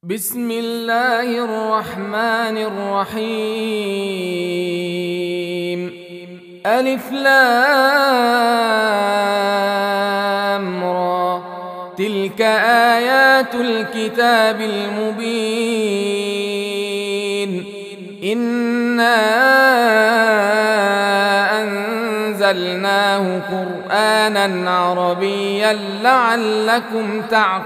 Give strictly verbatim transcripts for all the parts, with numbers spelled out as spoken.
بسم الله الرحمن الرحيم. ألف لام را، تلك آيات الكتاب المبين. إنا أنزلناه قرآنا عربيا لعلكم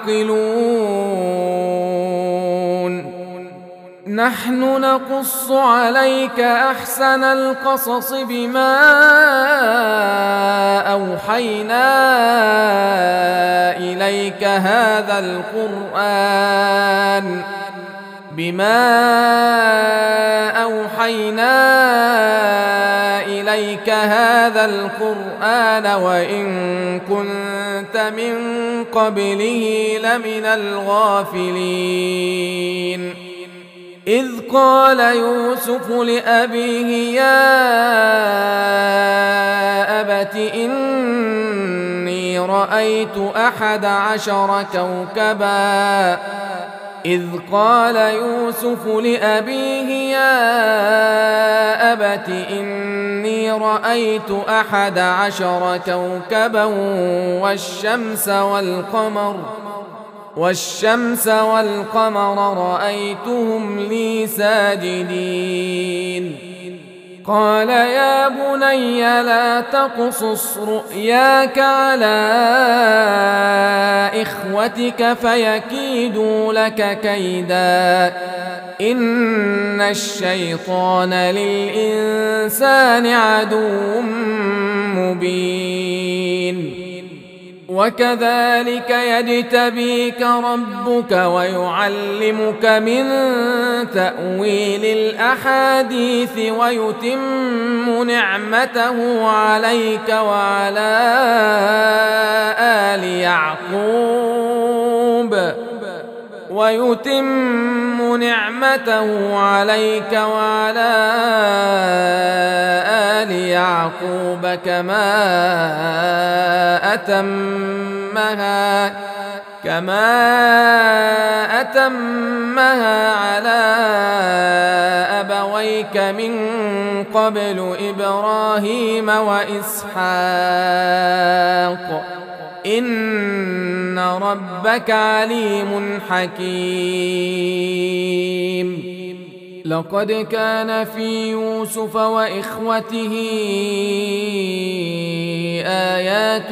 تعقلون. نحن نقص عليك أحسن القصص بما أوحينا إليك هذا القرآن بما أوحينا إليك هذا القرآن وإن كنت من قبله لمن الغافلين. إذ قال يوسف لأبيه يا أبت إني رأيت أحد عشر كوكبا إذ قال يوسف لأبيه يا أبت إني رأيت أحد عشر كوكبا والشمس والقمر والشمس والقمر رأيتهم لي ساجدين. قال يا بني لا تقصص رؤياك على إخوتك فيكيدوا لك كيدا إن الشيطان للإنسان عدو مبين. وكذلك يجتبيك ربك ويعلمك من تأويل الأحاديث ويتم نعمته عليك وعلى آل يعقوب ويتم نعمته عليك وعلى آل يعقوب كما أتمها كما أتمها على أبويك من قبل إبراهيم وإسحاق إن ربك عليم حكيم. لقد كان في يوسف وإخوته آيات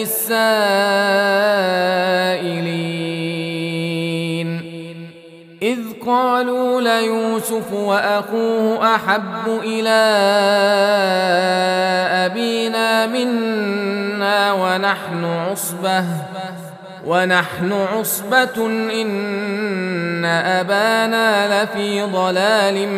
للسائلين إذ قالوا ليوسف وأخوه أحب إلى أبينا منا ونحن عصبة ونحن عصبة إن أبانا لفي ضلال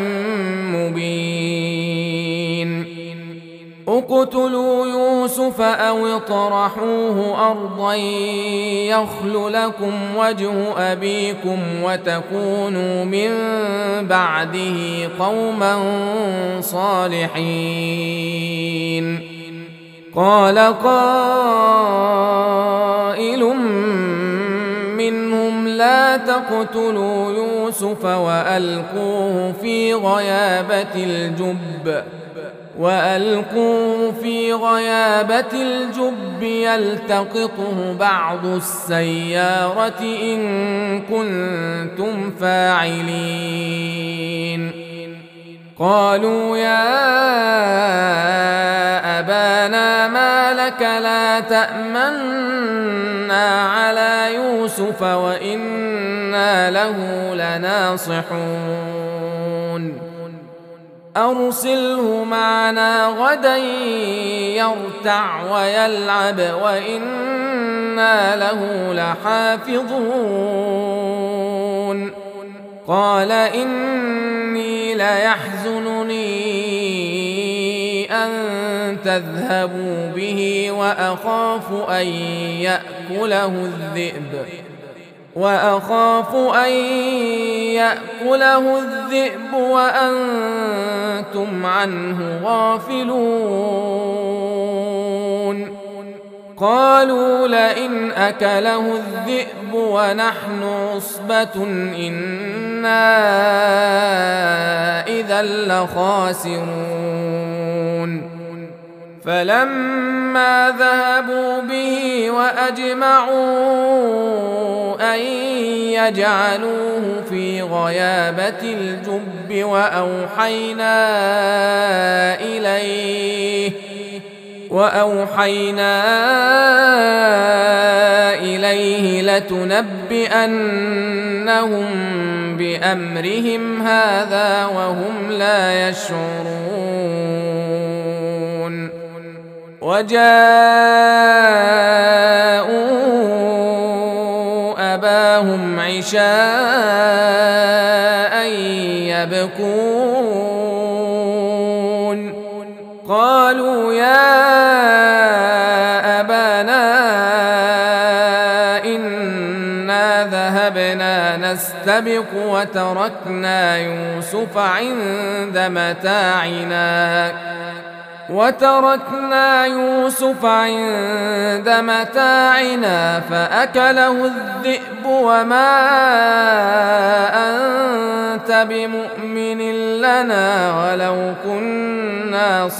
مبين. اقتلوا يوسف أو اطرحوه أرضا يخل لكم وجه أبيكم وتكونوا من بعده قوما صالحين. قال قائل منهم لا تقتلوا يوسف وألقوه في غيابة الجب وألقوه في غيابة الجب يلتقطه بعض السيارة إن كنتم فاعلين. قالوا يا أبانا ما لك لا تأمنا على يوسف وإنا له لناصحون. أرسله معنا غدا يرتع ويلعب وإنا له لحافظون. قال إني ليحزنني أن تذهبوا به وأخاف أن يأكله الذئب وأخاف أن يأكله الذئب وأنتم عنه غافلون. قالوا لئن أكله الذئب ونحن عصبة إنا إذا لخاسرون فلما ذهبوا به وأجمعوا أن يجعلوه في غيابة الجب وأوحينا إليه وأوحينا إليه لتنبئنهم بأمرهم هذا وهم لا يشعرون وجاءوا أباهم عشاء يبكون قالوا يا أبانا إنا ذهبنا نستبق وتركنا يوسف عند متاعنا وتركنا يوسف عند متاعنا فأكله الذئب وما أنت بمؤمن لنا ولو كنا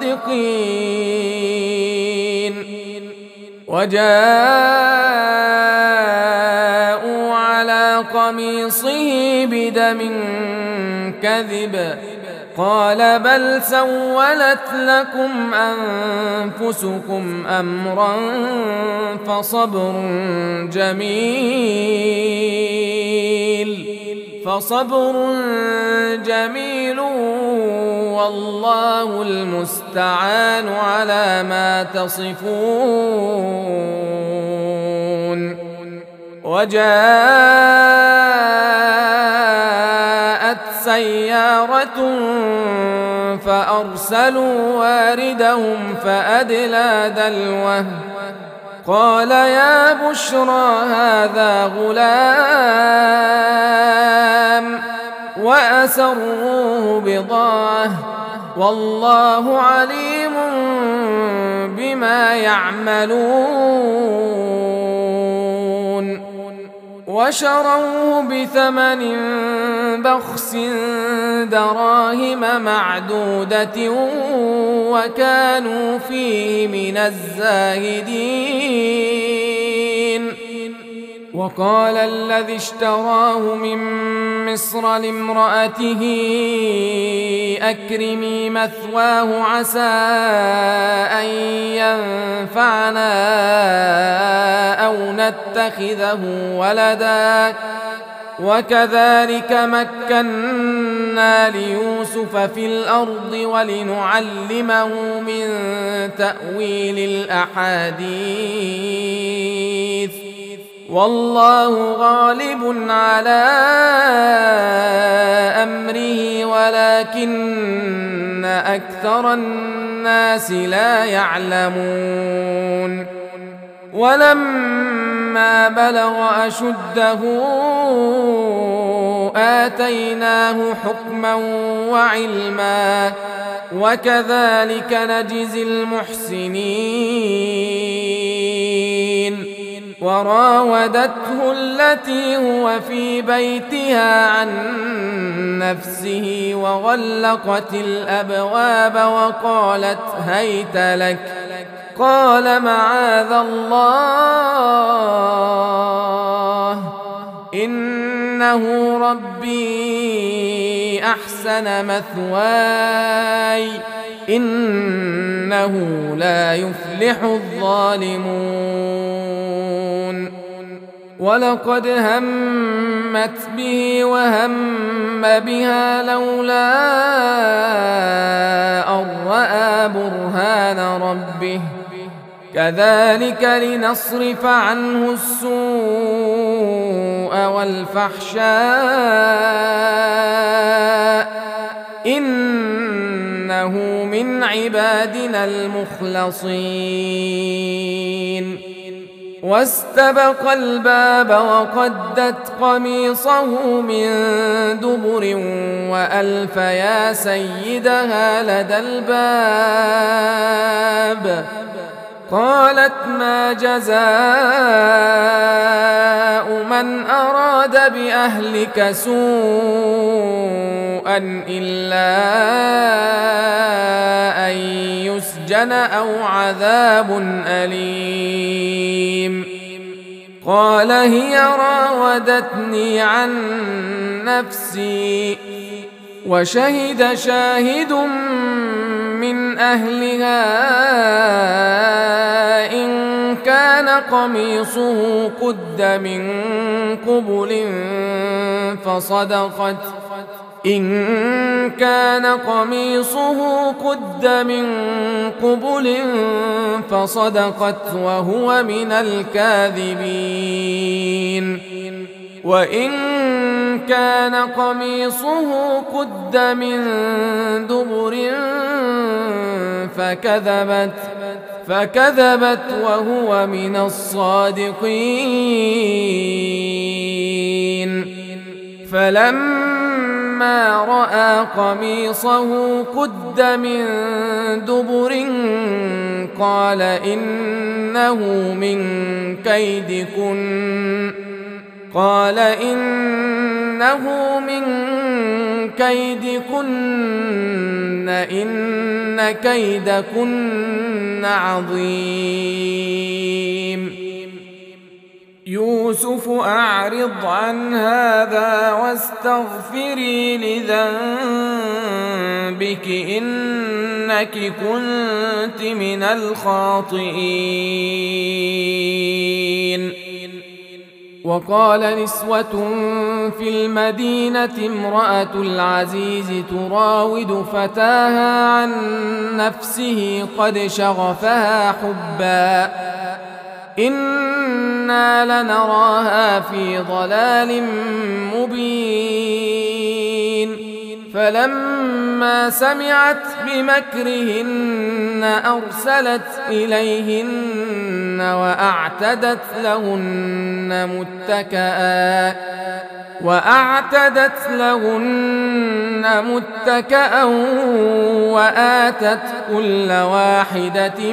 صادقين وجاءوا على قميصه بدم كذب قال بل سولت لكم أنفسكم أمرا فصبر جميل فصبر جميل والله المستعان على ما تصفون وجاءت سيارة فأرسلوا واردهم فأدلى دلوه قال يا بشرى هذا غلام وأسروه بضاعة والله عليم بما يعملون وشروه بثمن بخس دراهم معدودة وكانوا فيه من الزاهدين وقال الذي اشتراه من مصر لامرأته أكرمي مثواه عسى أن ينفعنا أو نتخذه ولدا وكذلك مكنا ليوسف في الأرض ولنعلمه من تأويل الأحاديث والله غالب على أمره ولكن أكثر الناس لا يعلمون ولما بلغ أشده آتيناه حكما وعلما وكذلك نجزي المحسنين وراودته التي هو في بيتها عن نفسه وغلقت الأبواب وقالت هيت لك قال معاذ الله إنه ربي أحسن مثواي إنه لا يفلح الظالمون ولقد همت به وهم بها لولا أن رأى برهان ربه كذلك لنصرف عنه السوء والفحشاء إنه من عبادنا المخلصين واستبق الباب وقدت قميصه من دبر وألف يا سيدها لدى الباب قالت ما جزاء من أراد بأهلك سوءا إلا أن يسجن أو عذاب أليم قال هي راودتني عن نفسي وشهد شاهد من أهلها إن كان قميصه قد من قبل فصدقت إن كان قميصه قد من قبل فصدقت وهو من الكاذبين وإن كان قميصه قد من دبر فكذبت فكذبت وهو من الصادقين فلما رأى قميصه قد من دبر قال إنه من كيدكن قال إنه من كيدكن إن كيدكن عظيم يوسف أعرض عن هذا واستغفري لذنبك إنك كنت من الخاطئين وقال نسوة في المدينة امرأة العزيز تراود فتاها عن نفسه قد شغفها حبا إنا لنراها في ضلال مبين فلما سمعت بمكرهن أرسلت إليهن وأعتدت لهن متكئا وأعتدت لهن متكئا وآتت كل واحدة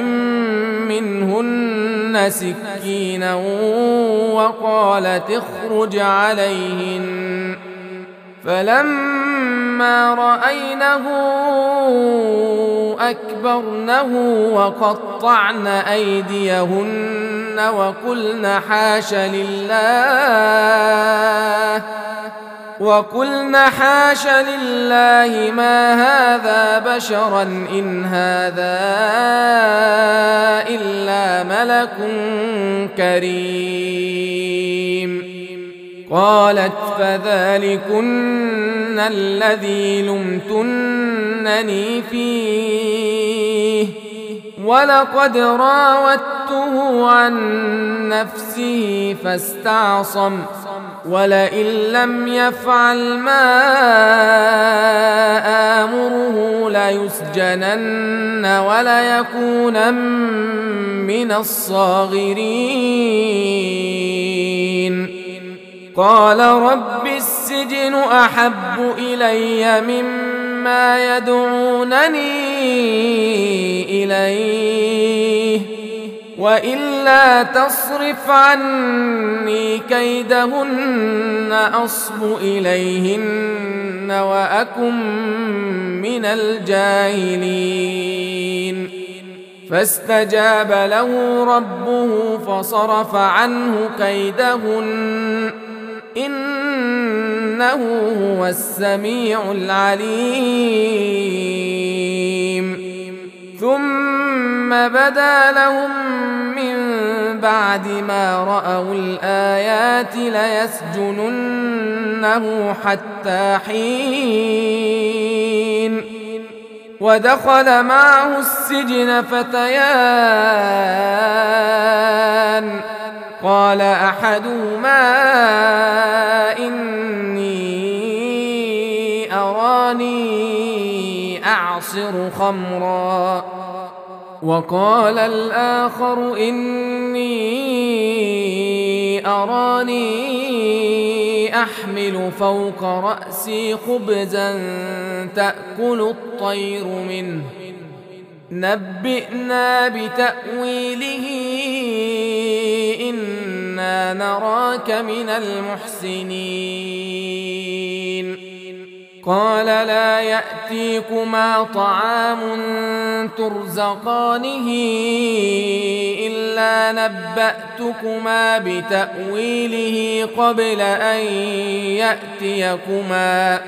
منهن سكينا وقالت اخرج عليهن فلما رأينه أكبرنه وقطعن أيديهن وقلن حاش لله وقلن حاش لله ما هذا بشرا إن هذا إلا ملك كريم قالت فذلكن الذي لمتنني فيه ولقد راودته عن نفسه فاستعصم ولئن لم يفعل ما آمره ليسجنن وليكونن من الصاغرين قال رب السجن أحب إلي مما يدعونني إليه وإلا تصرف عني كيدهن أصب إليهن وأكن من الجاهلين فاستجاب له ربه فصرف عنه كيدهن إنه هو السميع العليم ثم بدا لهم من بعد ما رأوا الآيات ليسجننه حتى حين ودخل معه السجن فتيان قال أحدهما إني أراني أعصر خمرا وقال الآخر إني أراني أحمل فوق رأسي خبزا تأكل الطير منه نبئنا بتأويله إنا نراك من المحسنين قال لا يأتيكما طعام ترزقانه إلا نبأتكما بتأويله قبل أن يأتيكما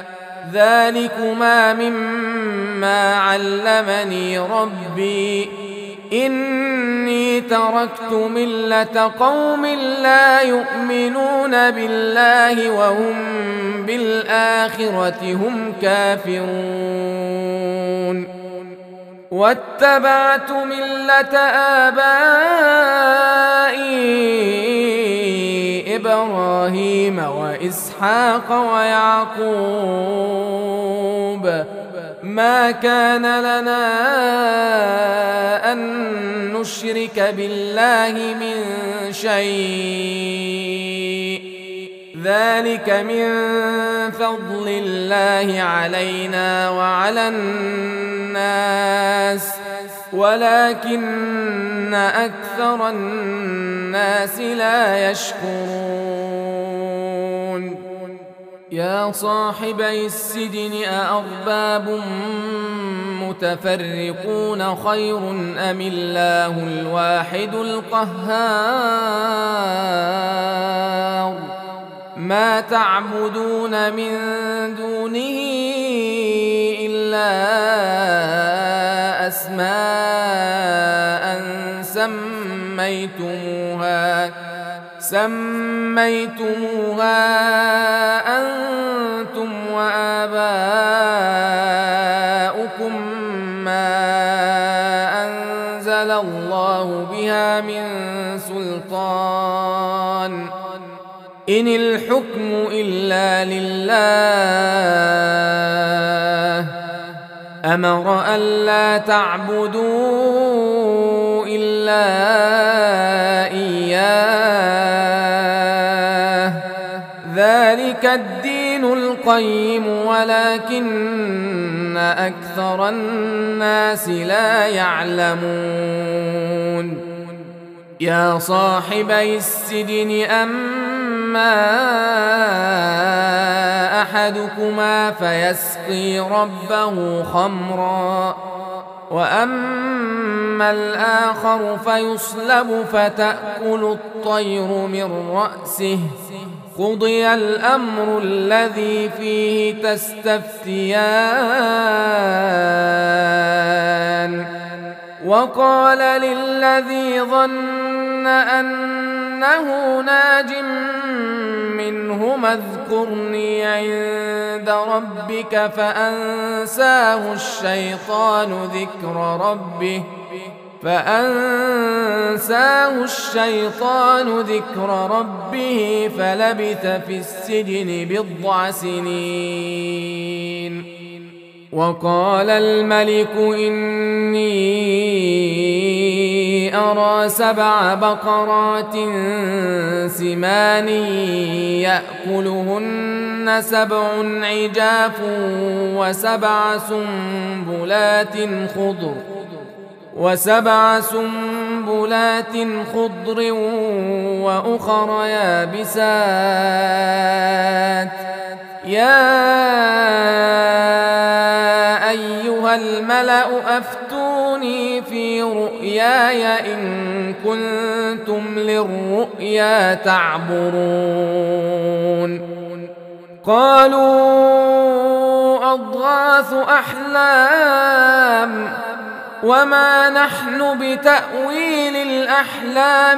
ذلكما مما علمني ربي إني تركت ملة قوم لا يؤمنون بالله وهم بالآخرة هم كافرون واتبعت ملة آبائي إبراهيم وإسحاق ويعقوب ما كان لنا أن نشرك بالله من شيء ذلك من فضل الله علينا وعلى الناس ولكن أكثر الناس لا يشكرون يا صاحبي السجن أأرباب متفرقون خير أم الله الواحد القهار ما تعبدون من دونه إلا أسماء سميتموها سميتموها أنتم وآباؤكم ما أنزل الله بها من سلطان إن الحكم إلا لله أمر ألا تعبدوا إلا إياه ذلك الدين القيم ولكن أكثر الناس لا يعلمون يا صاحبي السجن أما أحدكما فيسقي ربه خمرا وأما الآخر فيصلب فتأكل الطير من رأسه قضي الأمر الذي فيه تستفتيان وقال للذي ظن أنه ناج منهما اذكرني عند ربك فأنساه الشيطان ذكر ربه فأنساه الشيطان ذكر ربه فلبث في السجن بضع سنين وقال الملك إني أرى سبع بقرات سمان يأكلهن سبع عجاف وسبع سنبلات خضر وسبع سنبلات خضر وأخر يابسات يا أيها الملأ أفتوني في رؤياي إن كنتم للرؤيا تعبرون قالوا أضغاث أحلام وما نحن بتأويل الأحلام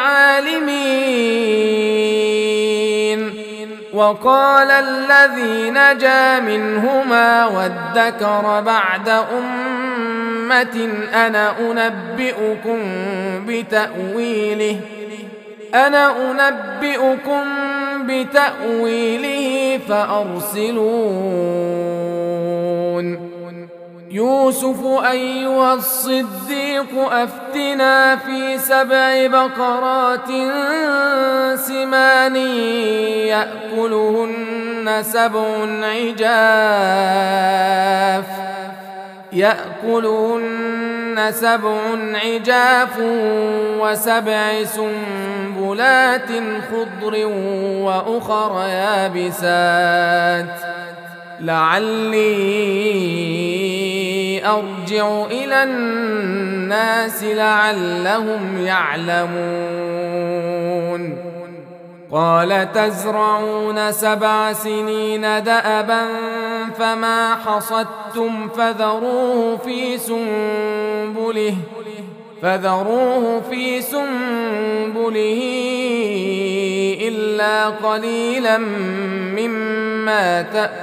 بعالمين وقال الذي نجا منهما وادكر بعد أمة أنا أنبئكم بتأويله أنا أنبئكم بتأويله فأرسلون يوسف أيها الصديق أفتنا في سبع بقرات سمان يأكلهن سبع عجاف يأكلهن سبع عجاف وسبع سنبلات خضر وأخر يابسات لعلي أرجع إلى الناس لعلهم يعلمون قال تزرعون سبع سنين دأبا فما حصدتم فذروه في سنبله فذروه في سنبله إلا قليلا مما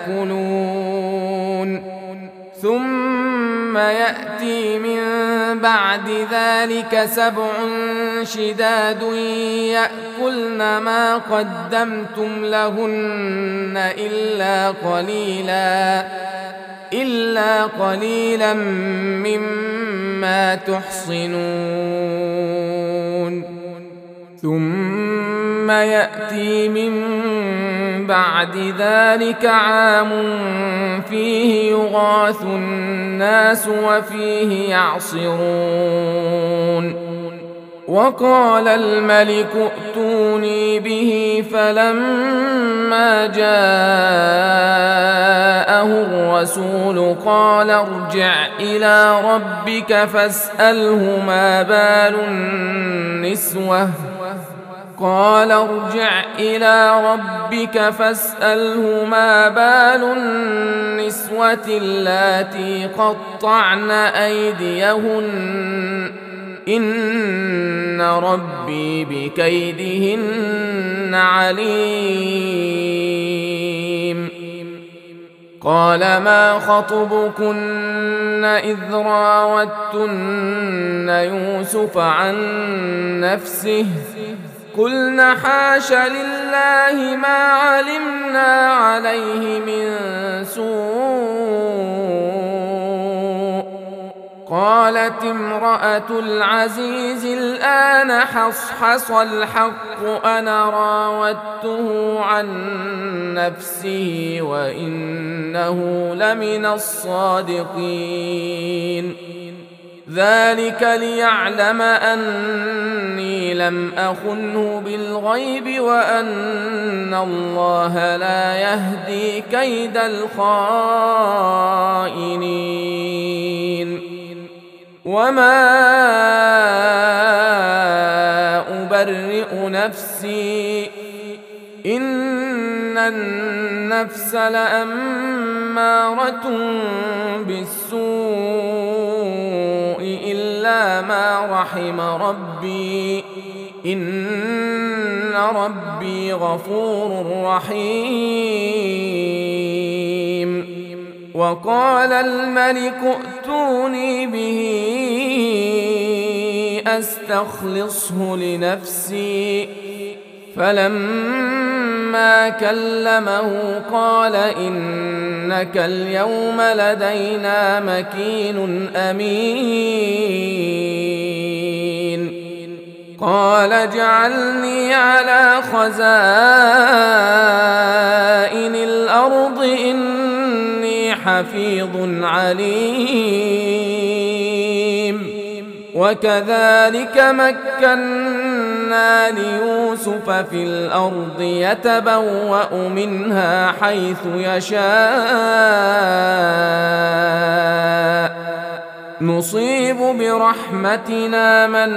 تأكلون ثم يأتي من بعد ذلك سبع شداد يأكلن ما قدمتم لهن إلا قليلا إلا قليلا مما تحصنون ثم يأتي من بعد ذلك عام فيه يغاث الناس وفيه يعصرون وقال الملك ائتوني به فلما جاءه الرسول قال ارجع إلى ربك فاسأله ما بال النسوة قال ارجع إلى ربك فاسأله ما بال النسوة اللاتي قطعن أيديهن إن ربي بكيدهن عليم قال ما خطبكن إذ راوتن يوسف عن نفسه قلنا حاش لله ما علمنا عليه من سوء قالت امرأة العزيز الآن حصحص الحق أنا راودته عن نفسه وإنه لمن الصادقين ذلك ليعلم أني لم أخنه بالغيب وأن الله لا يهدي كيد الخائنين وما أبرئ نفسي إن النفس لأمارة بالسوء إلا ما رحم ربي إن ربي غفور رحيم وقال الملك ائتوني به أستخلصه لنفسي فلما كلمه قال إنك اليوم لدينا مكين أمين قال اجعلني على خزائن الأرض إني حفيظ عليم وكذلك مكنا ليوسف في الأرض يتبوأ منها حيث يشاء نصيب برحمتنا من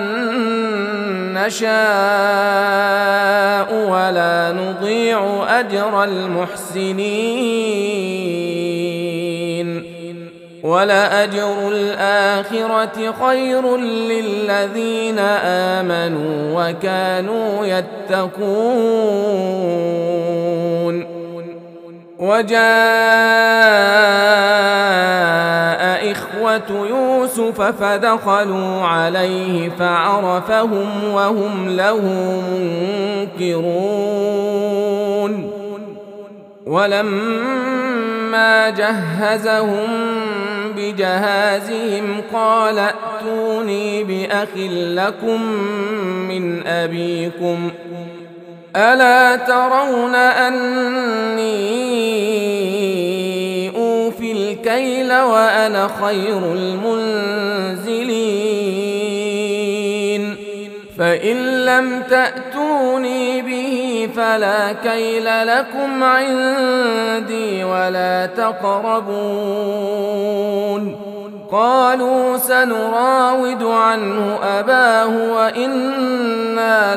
نشاء ولا نضيع أجر المحسنين ولأجر الآخرة خير للذين آمنوا وكانوا يتقون وجاء إخوة يوسف فدخلوا عليه فعرفهم وهم له منكرون ولما جهزهم بجهازهم قال ائتوني بأخ لكم من أبيكم ألا ترون أني أوفي الكيل وأنا وأنا خير المنزلين فإن لم تأتوني به فلا كيل لكم عندي ولا تقربون قالوا سنراود عنه أباه وإنا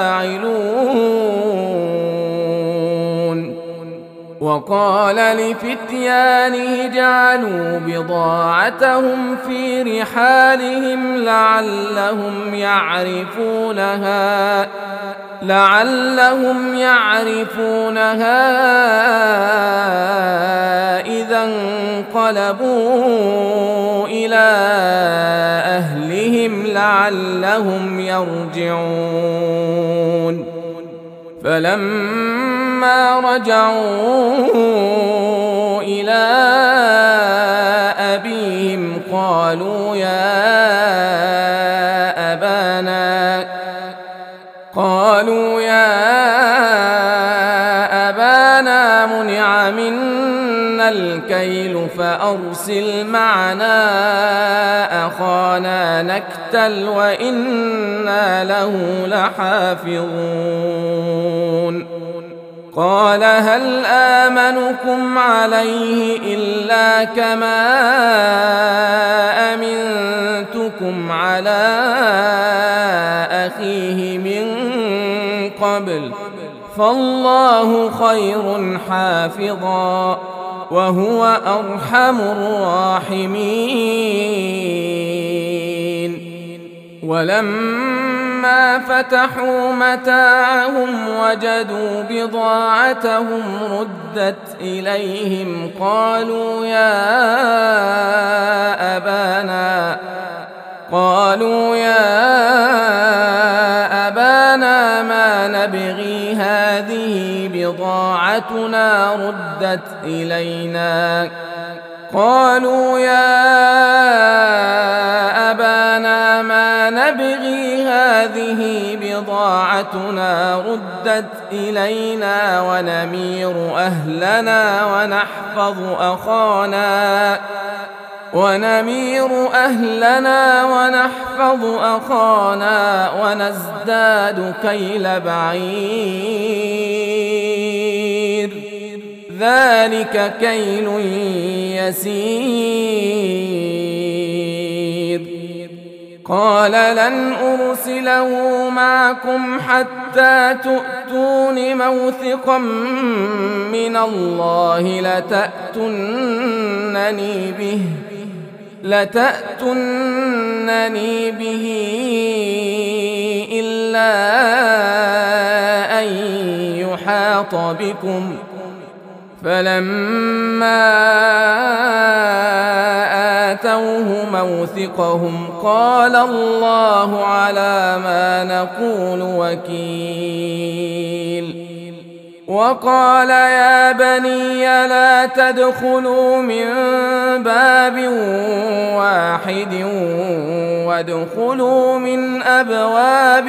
لفاعلون وقال لفتيانه جعلوا بضاعتهم في رحالهم لعلهم يعرفونها لعلهم يعرفونها إذا انقلبوا إلى أهلهم لعلهم يرجعون فلما رجعوا إلى أبيهم قالوا يا أبانا قالوا يا أبانا منع منا الكيل فأرسل معنا أخانا نكتل وإنا له لحافظون قال هل آمنكم عليه إلا كما أمنتكم على أخيه من قبل فالله خير حافظا وهو أرحم الراحمين ولما فتحوا متاعهم وجدوا بضاعتهم ردت إليهم قالوا يا أبانا قالوا يا أبانا ما نبغي هذه بضاعتنا ردت إلينا قالوا يا أبانا ما نبغي هذه بضاعتنا ردت إلينا ونمير أهلنا ونحفظ أخانا ونمير أهلنا ونحفظ أخانا ونزداد كيل بعير ذلك كيل يسير قال لن أرسله معكم حتى تؤتون موثقا من الله لتأتونني به لتأتونني به إلا أن يحاط بكم فلما آتوه موثقهم قال الله على ما نقول وكيل وقال يا بني لا تدخلوا من باب واحد وادخلوا من أبواب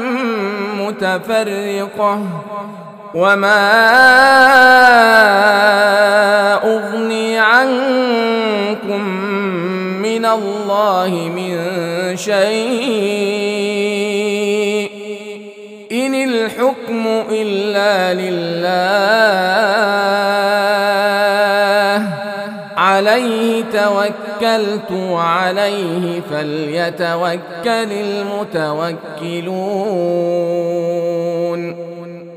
متفرقة وما أغني عنكم من الله من شيء إن الحكم إلا لله عليه توكلت وعليه فليتوكل المتوكلون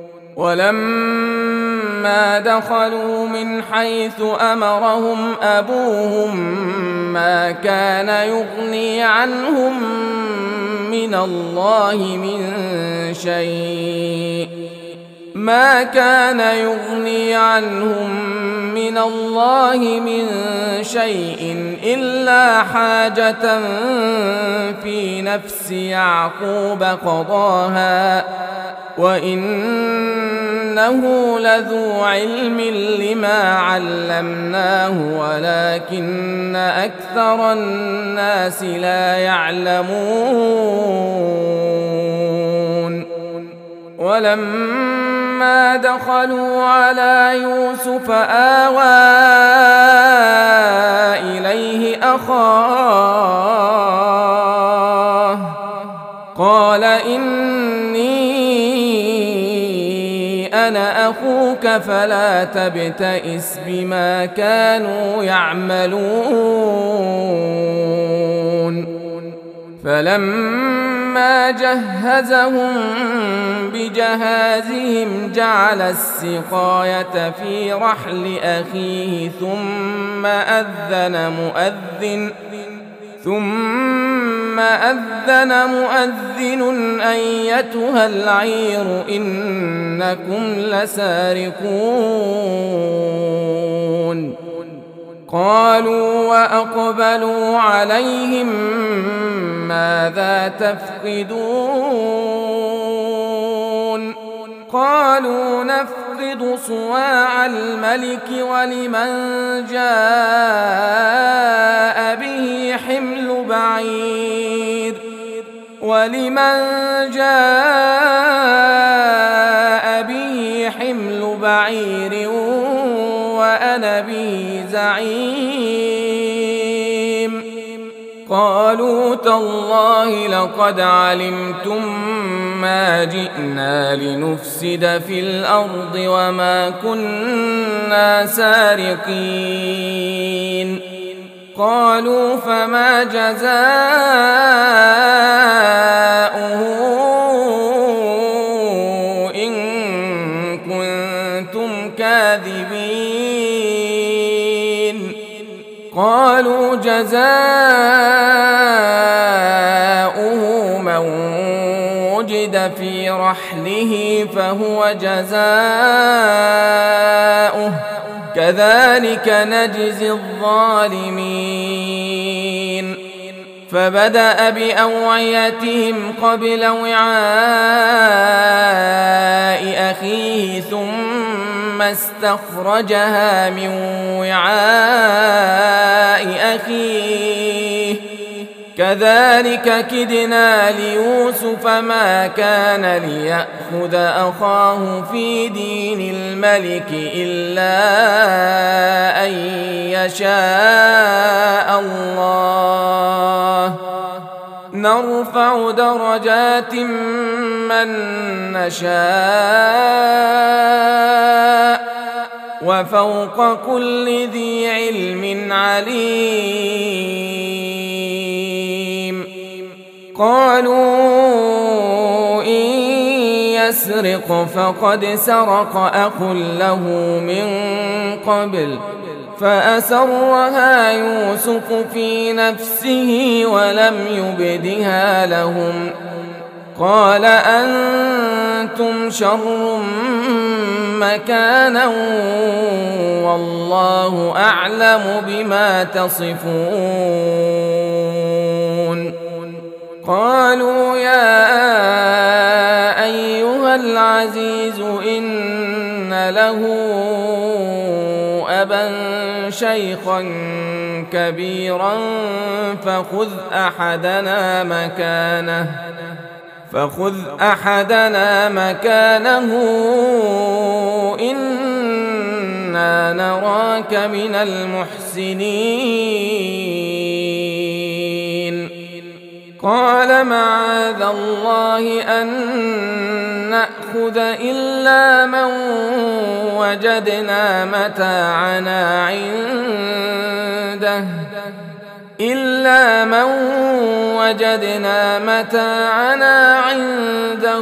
ولما دخلوا من حيث أمرهم أبوهم ما كان يغني عنهم من الله من شيء ما كان يغني عنهم من الله من شيء إلا حاجة في نفس يعقوب قضاها وإنه لذو علم لما علمناه ولكن أكثر الناس لا يعلمون ولما دخلوا على يوسف آوى إليه جاءوك فلا تبتئس بما كانوا يعملون فلما جهزهم بجهازهم جعل السقاية في رحل أخيه ثم أذن مؤذن ثم أذن مؤذن أيتها العير إنكم لسارقون قالوا وأقبلوا عليهم ماذا تفقدون قالوا نفقد صواع الملك ولمن جاء به حمل بعير ولمن جاء به حمل بعير وأنا به زعيم قالوا تالله لقد علمتم ما جئنا لنفسد في الأرض وما كنا سارقين قالوا فما جزاؤه إن كنتم كاذبين قالوا جزاؤه من وجد في رحله فهو جزاؤه كذلك نجزي الظالمين فبدأ بأوعيتهم قبل وعاء أخيه ثم استخرجها من وعاء أخيه كذلك كدنا ليوسف ما كان ليأخذ أخاه في دين الملك إلا أن يشاء الله نرفع درجات من نشاء وفوق كل ذي علم عليم قالوا إن يسرق فقد سرق أخ له من قبل فأسرها يوسف في نفسه ولم يبدها لهم قال أنتم شر مكانا والله أعلم بما تصفون قالوا يا أيها العزيز إن له أبا شيخا كبيرا فخذ أحدنا مكانه فخذ أحدنا مكانه إنا نراك من المحسنين قال معاذ الله أن نأخذ إلا من وجدنا متاعنا عنده إلا من وجدنا متاعنا عنده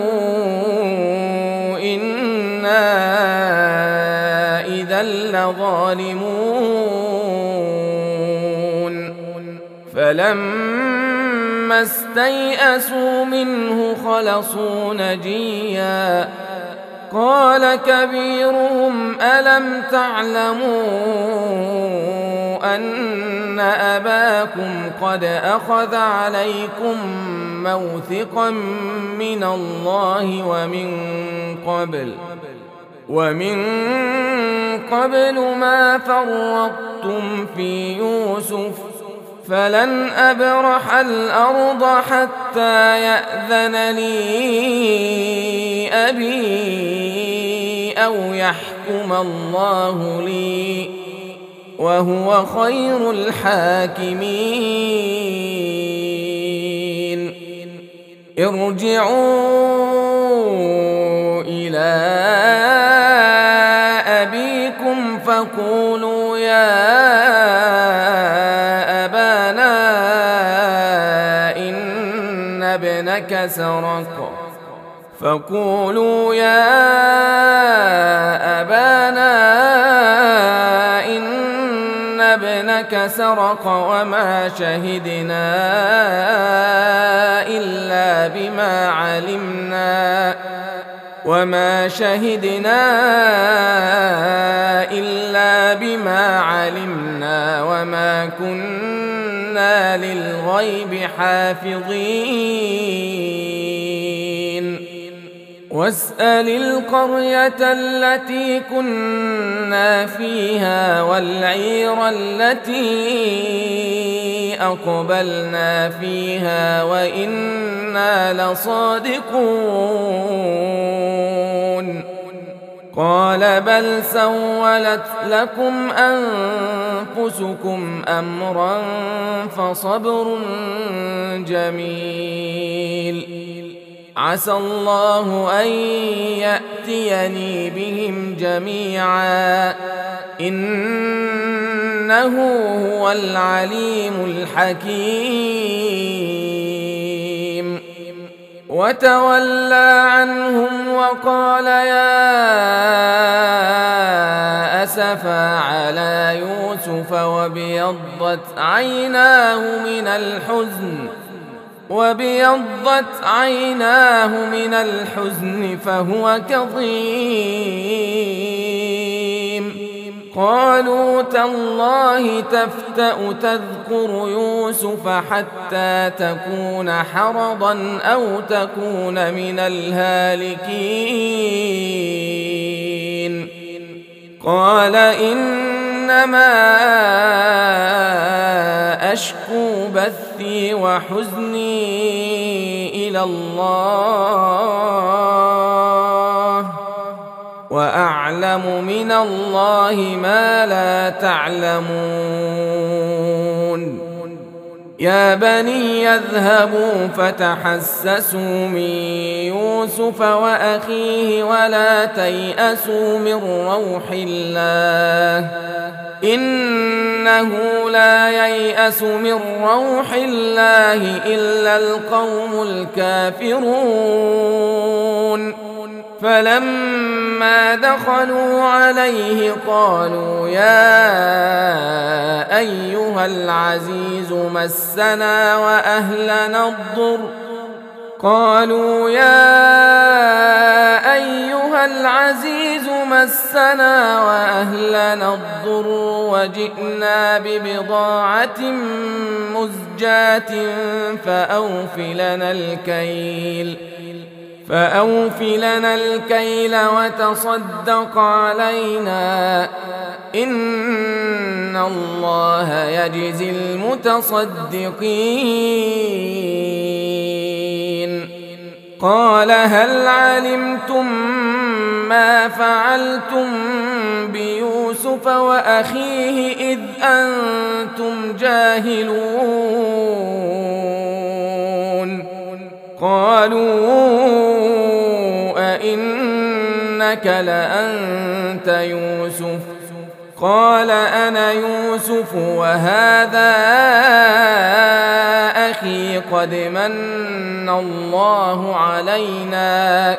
إنا إذا لظالمون فلما استيئسوا منه خلصوا نجيا قال كبيرهم ألم تعلموا أن أباكم قد أخذ عليكم موثقا من الله ومن قبل ومن قبل ما فرطتم في يوسف فلن أبرح الأرض حتى يأذن لي أبي أو يحكم الله لي وهو خير الحاكمين ارجعوا إلى فقولوا يا أبانا إن ابنك سرق فقولوا يا أبانا إن ابنك سرق وما شهدنا إلا بما علمنا وما شهدنا إلا بما علمنا وما كنا للغيب حافظين واسأل القرية التي كنا فيها والعير التي أقبلنا فيها وإنا لصادقون قال بل سولت لكم أنفسكم أمرا فصبر جميل عسى الله أن يأتيني بهم جميعا إنه هو العليم الحكيم وتولى عنهم وقال يا أسفا على يوسف وابيضت عيناه من الحزن وابيضت عيناه من الحزن فهو كظيم قالوا تالله تفتأ تذكر يوسف حتى تكون حرضا أو تكون من الهالكين قال إنما أشكو بثي وحزني إلى الله وأعلم من الله ما لا تعلمون يا بني اذهبوا فتحسسوا من يوسف وأخيه ولا تيأسوا من روح الله إنه لا ييأس من روح الله إلا القوم الكافرون فلما دخلوا عليه قالوا يا أيها العزيز مسنا وأهلنا الضر قالوا يا أيها العزيز مسنا وأهلنا الضر وجئنا ببضاعة مزجاة فأوف لنا الكيل فأوف لنا الكيل وتصدق علينا إن الله يجزي المتصدقين قال هل علمتم ما فعلتم بيوسف وأخيه إذ أنتم جاهلون قالوا أئنك لأنت يوسف قال أنا يوسف وهذا أخي قد من الله علينا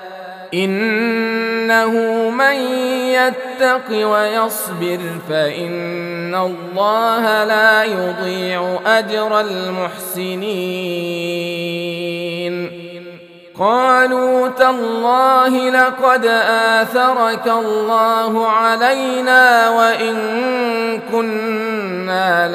إنه من يتق ويصبر فإن الله لا يضيع أجر المحسنين قالوا تالله لقد آثرك الله علينا وإن كنا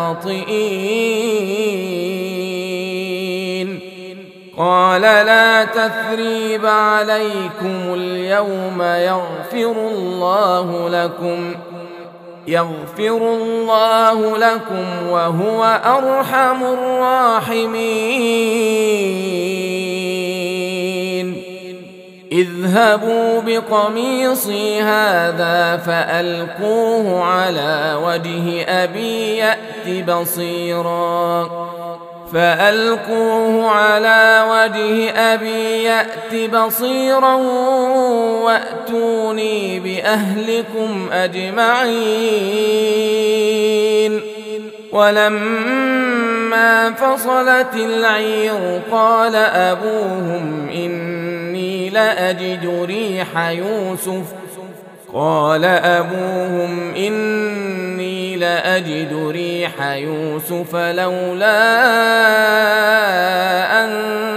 لخاطئين قال لا تثريب عليكم اليوم يغفر الله لكم يغفر الله لكم وهو أرحم الراحمين اذهبوا بقميصي هذا فألقوه على وجه أبي يأت بصيرا فألقوه على وجه أبي يأت بصيرا وأتوني بأهلكم أجمعين. ولما فصلت العير قال أبوهم إني لأجد ريح يوسف قال أبوهم إني لأجد ريح يوسف لولا أن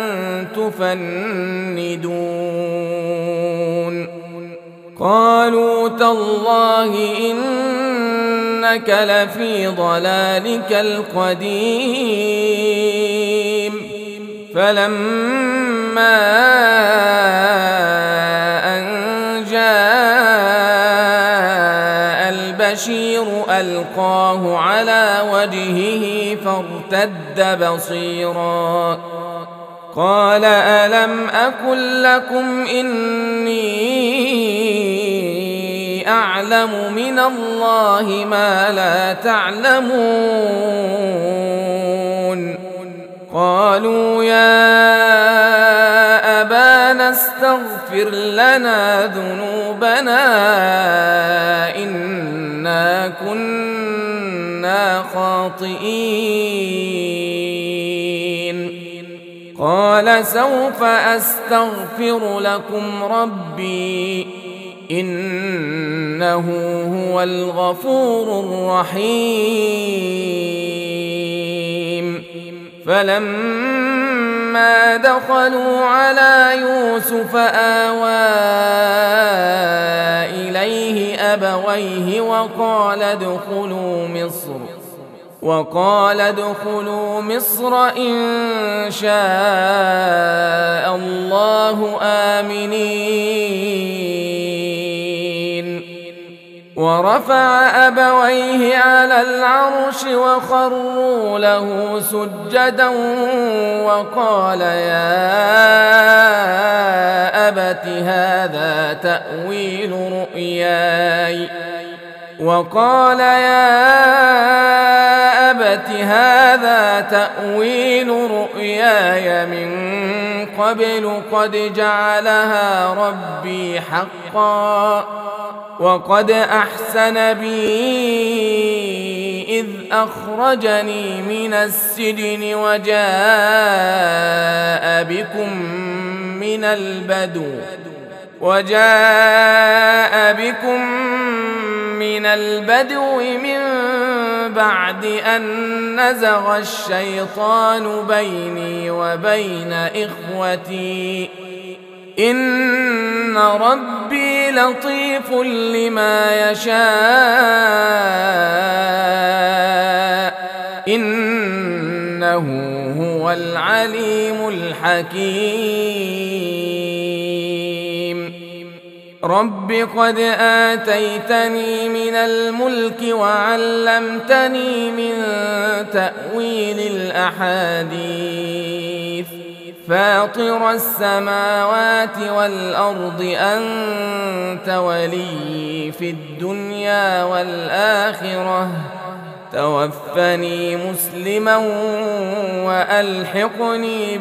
تفندون قالوا تالله إنك لفي ضلالك القديم. فلما أن جاء البشير ألقاه على وجهه فارتد بصيرا قال ألم أقل لكم إني أعلم من الله ما لا تعلمون. قالوا يا أبانا استغفر لنا ذنوبنا إنا كنا خاطئين. قال سوف أستغفر لكم ربي إنه هو الغفور الرحيم. فلما دخلوا على يوسف آوى إليه أبويه وقال ادخلوا مصر وقال ادخلوا مصر إن شاء الله آمنين. ورفع أبويه على العرش وخروا له سجدا وقال يا أبت هذا تأويل رؤياي وقال يا أبت هذا تأويل رؤياي من قبل قد جعلها ربي حقا وقد أحسن بي إذ أخرجني من السجن وجاء بكم من البدو وجاء بكم من البدو من بعد أن نزغ الشيطان بيني وبين إخوتي إن ربي لطيف لما يشاء إنه هو العليم الحكيم. رب قد آتيتني من الملك وعلمتني من تأويل الأحاديث فاطر السماوات والأرض أنت ولي في الدنيا والآخرة توفني مسلما وألحقني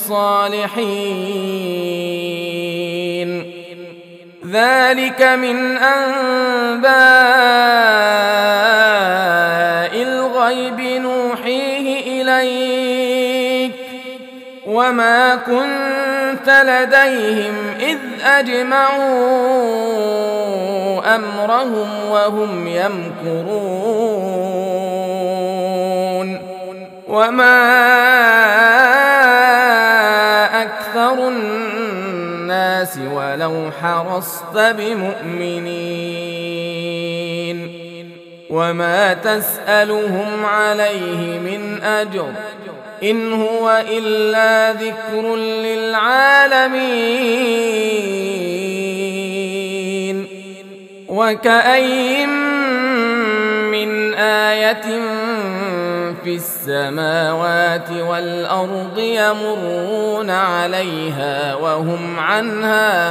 بالصالحين. ذلك من أنباء الغيب نوحيه إليك وما كنت لديهم إذ أجمعوا أمرهم وهم يمكرون وما أكثر الناس ولو حرصت بمؤمنين وما تسألهم عليه من أجر إن هو إلا ذكر للعالمين. وكأين من آية في السماوات والأرض يمرون عليها وهم عنها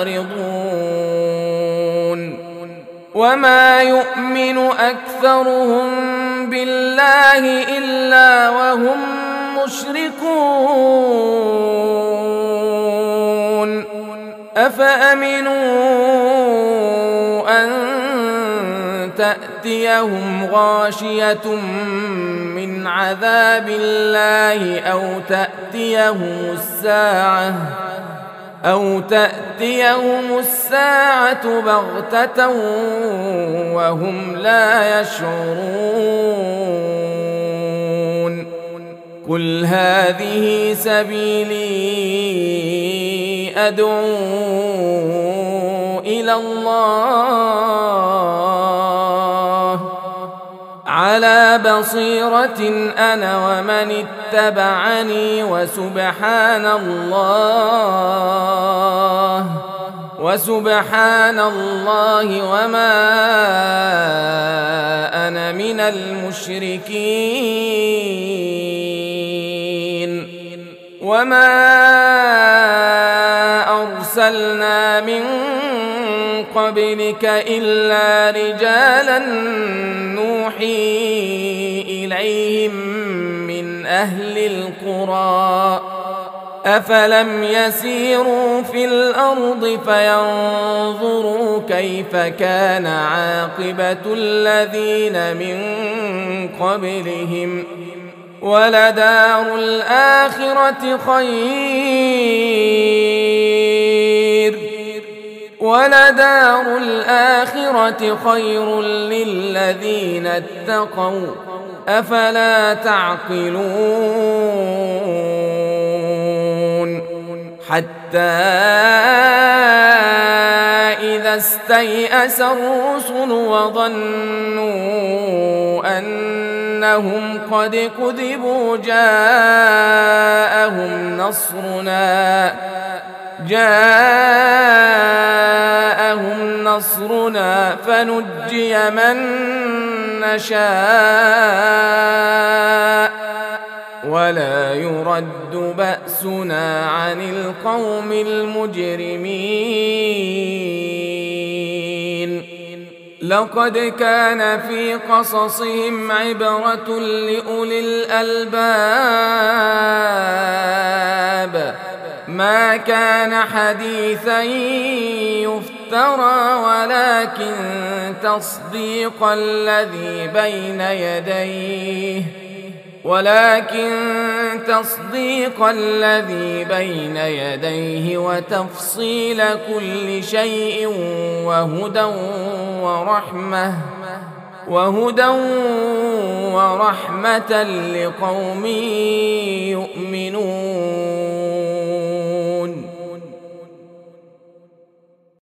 معرضون وما يؤمن أكثرهم بالله إلا وهم المشركون أفأمنوا أن تأتيهم غاشية من عذاب الله أو تأتيهم الساعة أو تأتيهم الساعة بغتة وهم لا يشعرون قل هذه سبيلي أدعو إلى الله على بصيرة أنا ومن اتبعني وسبحان الله وسبحان الله وما أنا من المشركين وما أرسلنا من قبلك إلا رجالا نوحي إليهم من أهل القرى أفلم يسيروا في الأرض فينظروا كيف كان عاقبة الذين من قبلهم ولدار الآخرة خير ولدار الآخرة خير للذين اتقوا أفلا تعقلون حتى إذا استيأس الرسل وظنوا أنهم قد كذبوا جاءهم نصرنا جاءهم نصرنا فنجي من نشاء ولا يرد بأسنا عن القوم المجرمين لقد كان في قصصهم عبرة لأولي الألباب ما كان حديثا يفترى ولكن تصديق الذي بين يديه ولكن تصديق الذي بين يديه وتفصيل كل شيء وهدى ورحمة وهدى ورحمة لقوم يؤمنون